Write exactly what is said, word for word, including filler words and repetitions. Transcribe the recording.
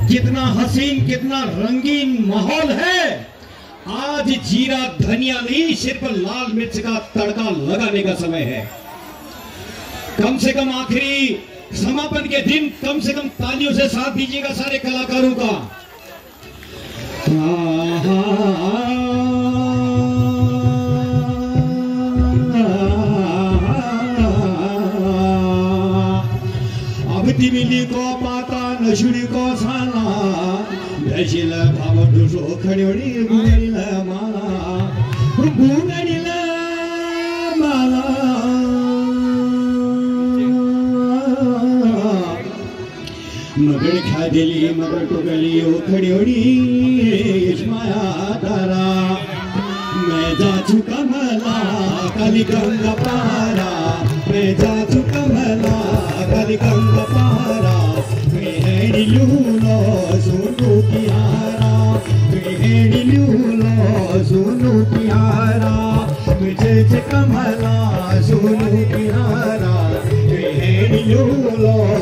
कितना हसीन कितना रंगीन माहौल है। आज जीरा धनिया नहीं, सिर्फ लाल मिर्च का तड़का लगाने का समय है। कम से कम आखिरी समापन के दिन कम से कम तालियों से साथ दीजिएगा सारे कलाकारों का। अब तिमिली को पाता नशुडी को साना दशिल भाव दुसो खडोडी गुणिल माला गुणिल माला मगर खादिली मगर टोकली ओ खडोडी माया तारा मैं जा चुका मला काली गंगा पारा मैं जा चुका मला काली गंगा पारा मेहड़ी लूलो सुनु प्यारा मेहड़ी लूलो सुनु प्यारा मुझे कमला सुनु प्यारा मेहड़ी लूलो